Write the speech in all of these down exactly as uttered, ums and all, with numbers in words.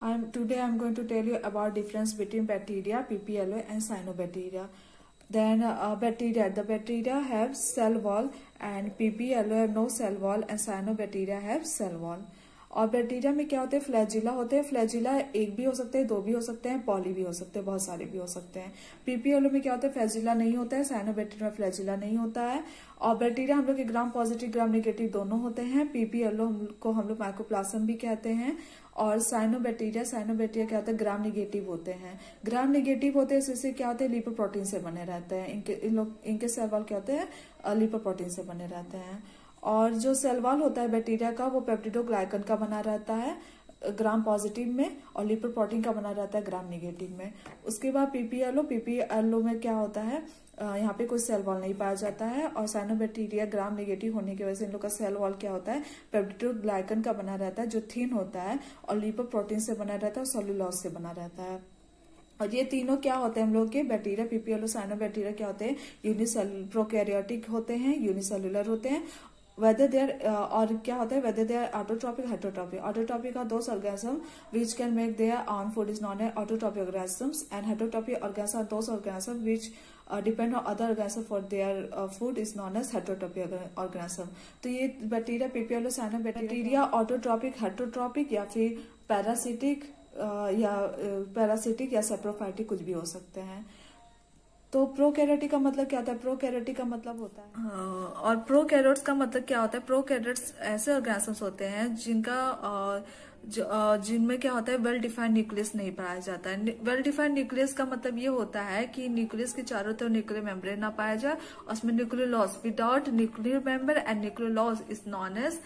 I'm today I'm going to tell you about difference between bacteria, P P L O and cyanobacteria. Then uh, bacteria, the bacteria have cell wall and P P L O have no cell wall and cyanobacteria have cell wall. और bacteria में क्या होते हैं, flagella होते हैं. Flagella एक भी हो सकते हैं, दो भी हो सकते हैं, पॉली भी हो सकते हैं, बहुत सारे भी हो सकते हैं. पीपीएलओ में क्या होता है, फ्लैजिला नहीं होता है. साइनोबैक्टीरिया में फ्लैजिला नहीं होता है. और बैक्टीरिया हम लोग के ग्राम पॉजिटिव ग्राम नेगेटिव दोनों होते हैं. पीपीएलओ को हम लोग माइकोप्लाज्म भी कहते हैं. और साइनोबैक्टीरिया साइनोबैक्टीरिया क्या होता है, ग्राम निगेटिव होते हैं. ग्राम निगेटिव होते हैं, इससे क्या होते हैं, लिपोप्रोटीन से बने रहते हैं. इनके इन लोग इनके सेल वॉल क्या होते हैं, लिपोप्रोटीन से बने रहते हैं. और जो सेल वॉल होता है बैक्टीरिया का, वो पेप्टिडोग्लाइकन का बना रहता है ग्राम पॉजिटिव में, और लिपोप्रोटीन का बना रहता है ग्राम नेगेटिव में. उसके बाद पीपीएलओ पीपीएलओ में क्या होता है, यहाँ पे कोई सेल वॉल नहीं पाया जाता है. और साइनोबैक्टीरिया ग्राम नेगेटिव होने की वजह से इन लोग का सेल वॉल क्या होता है, पेप्टिडोग्लाइकन का बना रहता है, जो थिन होता है, और लिपोप्रोटीन से बना रहता है, और सेलुलोज से बना रहता है. और ये तीनों क्या होते हैं हम लोग के बैक्टीरिया, पीपीएलओ साइनोबैक्टीरिया क्या होते हैं, यूनिसेल प्रोकैरियोटिक होते हैं, यूनिसेलुलर होते हैं. वेदर देयर और क्या होता है, whether there autotrophic heterotrophic. Autotrophic are those organism which can make their own food is known as autotrophic organisms, and heterotrophic organism are those organism which depend on other organism for their food is known as heterotrophic organism. तो ये bacteria PPLO cyanobacteria autotrophic heterotrophic या फिर parasitic या parasitic या saprophytic कुछ भी हो सकते हैं. तो प्रोकैरियोटिक का मतलब क्या होता है, प्रोकैरियोटिक का मतलब होता है हाँ, और प्रोकैरियोट्स का मतलब क्या होता है, प्रोकैरियोट्स ऐसे ऑर्गेनिजम्स होते हैं जिनका जिनमें क्या होता है, वेल डिफाइंड न्यूक्लियस नहीं पाया जाता है. वेल डिफाइंड न्यूक्लियस का मतलब ये होता है कि न्यूक्लियस के चारों तरफ न्यूक्लियर मेम्ब्रेन ना पाया जाए, और उसमें nucleolus without nuclear membrane and nucleolus is known as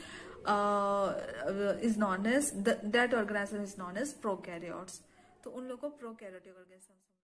is known as that organism is known as prokaryotes. तो उन लोगों को प्रोकैरियोटिक ऑर्गेनिज्म